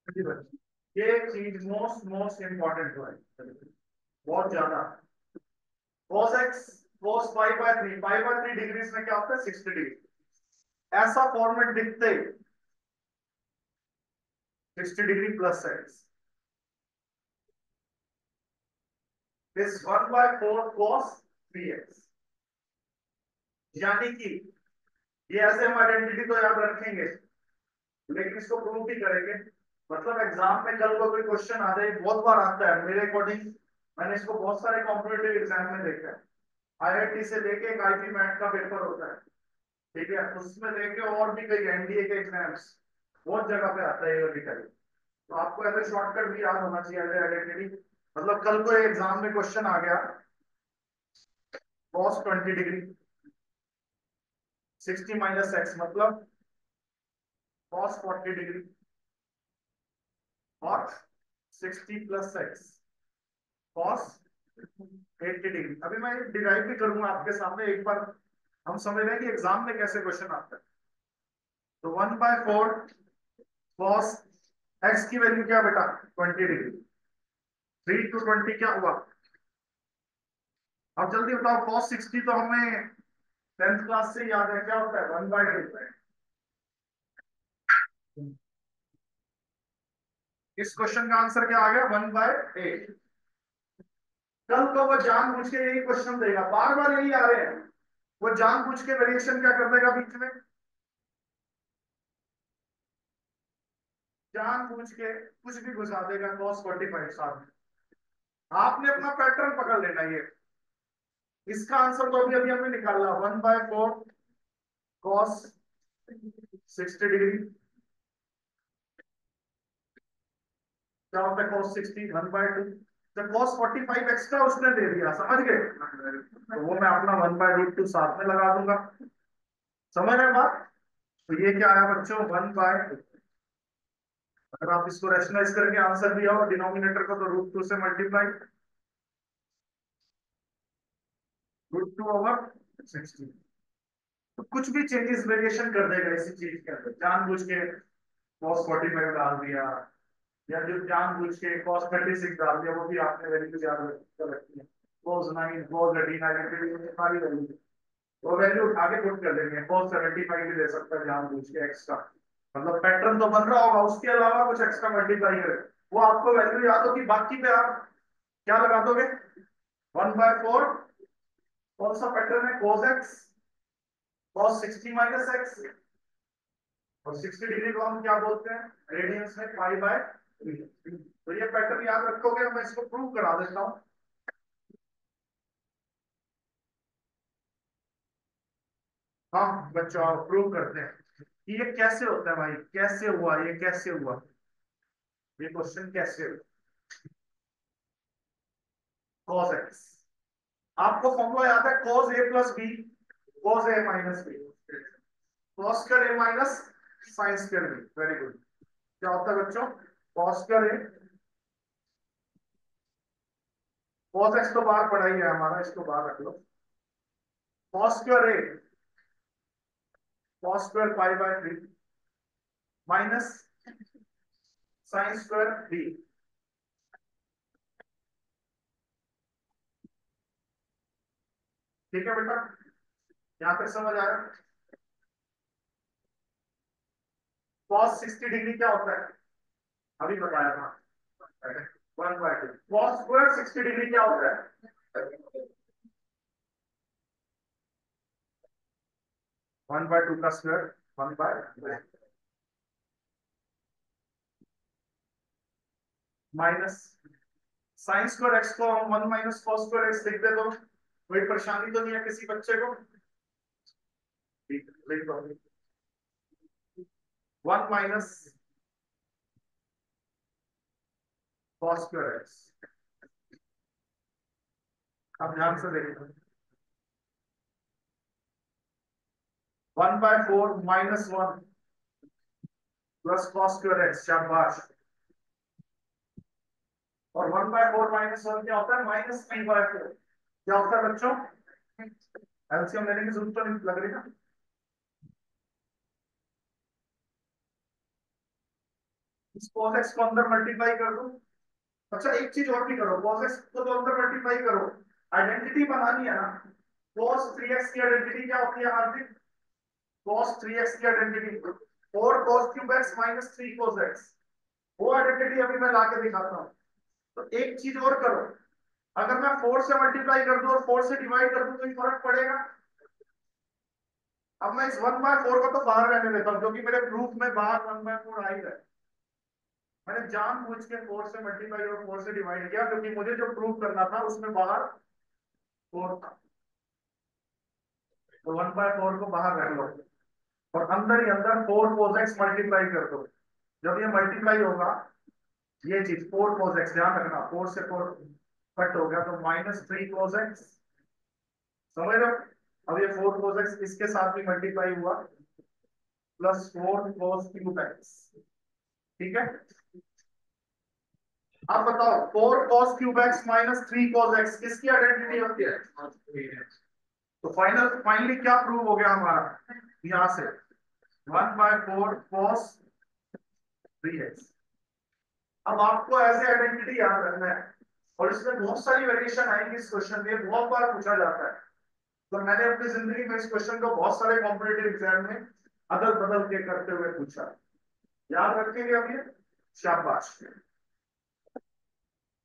ये चीज most most important है, बहुत ज्यादा। cos x cos pi by 3 degree में क्या होता है 60 डिग्री। ऐसा फॉर्मेट दिखते 60 degree plus x is 1/4 cos 3x। यानी कि ये ऐसे हम आइडेंटिटी तो याद रखेंगे, लेकिन इसको प्रूव भी करेंगे। मतलब एग्जाम में कल को कोई क्वेश्चन आ जाए, बहुत बार आता है मेरे अकॉर्डिंग। मैंने इसको बहुत सारे कॉम्पिटेटिव एग्जाम में देखा है। आईआईटी से लेके एक आईपी मैट का पेपर होता है, ठीक है, उसमें लेके और भी कई एनडीए के एग्जाम्स, बहुत जगह पे आता है ये वाली टाइप। तो आपको ऐसे शॉर्टकट भी याद होना चाहिए आइडेंटिटी। मतलब कल को एग्जाम में क्वेश्चन आ गया cos 20 डिग्री 60 माइनस एक्स मतलब cos 40 डिग्री और 60 प्लस एक्स cos 80 डिग्री। अभी मैं डिराइव भी करूंगा आपके सामने एक बार, हम समझ रहे हैं कि एग्जाम में कैसे क्वेश्चन आता है। तो 1/4 cos एक्स की वैल्यू क्या बेटा 20 डिग्री, 3 to 20 क्या हुआ। अब जल्दी बताओ cos 60 तो हमें 10th क्लास से याद है, क्या होता है 1/2। इस क्वेश्चन का आंसर क्या आ गया 1/8। कल को वो जानबूझ के यही क्वेश्चन देगा, बार बार यही आ रहे हैं, वो जानबूझ के वेरिएशन क्या कर देगा बीच में, जानबूझ के कुछ भी घुसा देगा cos 45 साथ में। आपने अपना पैटर्न पकड़ लेना ये। इसका आंसर तो अभी अभी हमने निकाला 1/4 cos 60 डिग्री क्या होता है cos 60 1/2। जब cos 45 एक्स्ट्रा उसने दे दिया, समझ गए, तो वो मैं अपना 1/√2 साथ में लगा दूंगा। समझ रहे हैं बात। तो ये क्या आया बच्चों 1/, अगर आप इसको रैशनलाइज करके आंसर दिया हो डिनोमिनेटर को तो √2 से मल्टीप्लाई, √2/60। तो कुछ भी चेंजेस वेरिएशन कर देगा इसी चीज के अंदर, जानबूझ के cos 45 डाल दिया, या जो जानबूझ के cos 36 डाल दिया, वो भी आपने वैल्यू याद रखी है, cos 9 cos 18 सारी वैल्यू, वो वैल्यू उठा के पुट कर देंगे। cos 75 भी दे सकता है जानबूझ के एक्स्ट्रा, मतलब पैटर्न तो बन रहा होगा, उसके अलावा कुछ एक्स्ट्रा मल्टीप्लाई करे, वो आपको वैल्यू याद होगी, बाकी पे आप क्या लगा दोगे 1/4। कौन सा पैटर्न है cos x cos 60 minus x, और 60 डिग्री को हम क्या बोलते हैं रेडियंस में पाई/3। तो ये पैटर्न याद रखोगे, मैं इसको प्रूव करा देता हूँ। हाँ बच्चों आओ प्रूव करते हैं कि ये कैसे होता है भाई, कैसे हुआ ये, कैसे हुआ ये क्वेश्चन, कैसे हुआ। cos x आपको फॉर्मूला याद है cos a plus b cos a minus b cos square a minus sine square b. Very good. क्या होता है बच्चों cos square a, cos x तो बाहर पड़ा ही है हमारा, इसको बाहर रख लो। cos square a cos square पाई/3 माइनस साइन स्क्वायर बी। ठीक है बेटा, यहाँ तक समझ आया। cos 60 डिग्री क्या होता है अभी बताया था 1/2। cos स्क्वायर 60 डिग्री क्या होता है 1/2 का square 1/2 minus sine square x को हम 1 माइनस cos स्क्वायर एक्स लिख दे तो कोई परेशानी तो नहीं है किसी बच्चे को। ठीक है, लिख दो 1 माइनस cos स्क्वायर एक्स। अब ध्यान से देखो 1/4 -1 प्लस cos स्क्वायर एक्स, शाबाश। और 1/4 -1 क्या होता है -3/4। क्या होता है बच्चों, एलसीएम लेने की जरूरत तो नहीं लग रही ना। इस cos x को अंदर मल्टीप्लाई कर दो। अच्छा एक चीज और भी करो, cos x को तो अंदर मल्टीप्लाई करो, आइडेंटिटी बनानी है ना। cos 3x की आइडेंटिटी क्या होती है हार्दिक? cos 3x की identity 4 cos cube x minus 3 cos x, वो आइडेंटिटी अभी मैं लाके दिखाता हूँ। तो एक चीज और करो, अगर मैं 4 से मल्टीप्लाई कर दूं और 4 से डिवाइड कर दूं तो ये फर्क पड़ेगा। अब मैं इस 1/4 को तो बाहर रहने देता हूँ क्योंकि मेरे प्रूफ में बाहर 1/4 आ ही रहा है। मैंने जानबूझ के 4 से मल्टीप्लाई और 4 से डिवाइड किया क्योंकि मुझे जो प्रूफ करना था उसमें बाहर 4 था। तो 1/4 को बाहर रख लो और अंदर ही अंदर 4 cos x मल्टीप्लाई कर दो। जब ये मल्टीप्लाई होगा, ये चीज 4 cos x, ध्यान रखना 4 से 4 कट हो गया तो -3 cos x, समझ रहे हो? अब ये 4 cos x इसके साथ भी मल्टीप्लाई हुआ प्लस 4 cos क्यूब x, ठीक है। अब बताओ 4 cos cube x minus 3 cos x किसकी आइडेंटिटी होती है? तो फाइनली क्या प्रूव हो गया हमारा यहां से? 1/4 cos 3x। अब आपको ऐसे आइडेंटिटी याद रखना है और इसमें बहुत सारी वेरिएशन आएंगी इस क्वेश्चन में, बहुत बार पूछा जाता है। तो मैंने अपनी जिंदगी में इस क्वेश्चन को बहुत सारे कॉम्पिटिटिव एग्जाम में अदल बदल के करते हुए पूछा। याद रखेंगे अब ये, शाबाश।